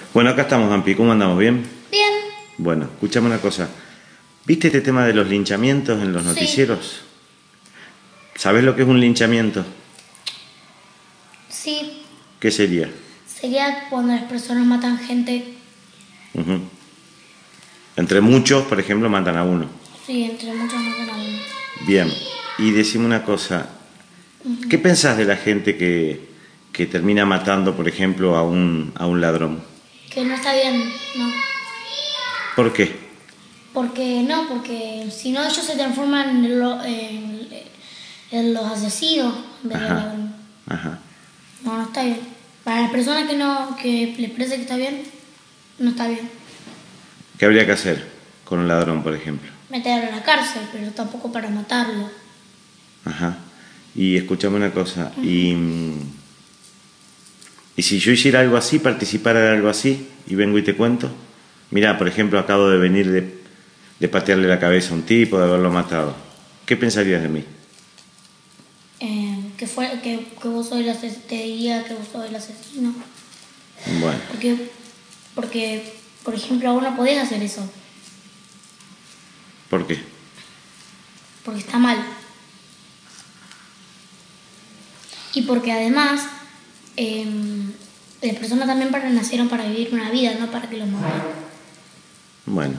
Bueno, acá estamos, Ampi. ¿Cómo andamos? ¿Bien? Bien. Bueno, escuchame una cosa. ¿Viste este tema de los linchamientos en los Sí. noticieros? ¿Sabés lo que es un linchamiento? Sí. ¿Qué sería? Sería cuando las personas matan gente. Ujú. Entre muchos, por ejemplo, matan a uno. Sí, entre muchos matan a uno. Bien. Y decime una cosa. ¿Qué pensás de la gente que termina matando, por ejemplo, a un ladrón? Que no está bien, ¿no? ¿Por qué? Porque si no ellos se transforman en los asesinos en vez de Ajá. ladrones. Ajá. No, no está bien. Para las personas que les parece que está bien, no está bien. ¿Qué habría que hacer con un ladrón, por ejemplo? Meterlo a la cárcel, pero tampoco para matarlo. Ajá. Y escuchame una cosa. Y si yo hiciera algo así, participara de algo así, y vengo y te cuento. Mirá, por ejemplo, acabo de venir de patearle la cabeza a un tipo, de haberlo matado. ¿Qué pensarías de mí? Que vos sos el asesino, te diría que vos sos el asesino. Bueno, Porque, por ejemplo, vos no podés hacer eso, ¿por qué? porque está mal. Y porque además, las personas también nacieron para vivir una vida, no para que los maten. Bueno.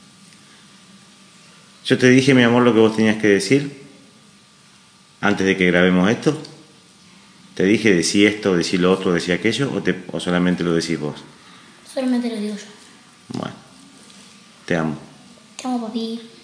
Yo te dije, mi amor, lo que vos tenías que decir antes de que grabemos esto. Te dije, decí esto, decí lo otro, decí aquello, o solamente lo decís vos. Solamente lo digo yo. Bueno, te amo. Te amo, papi.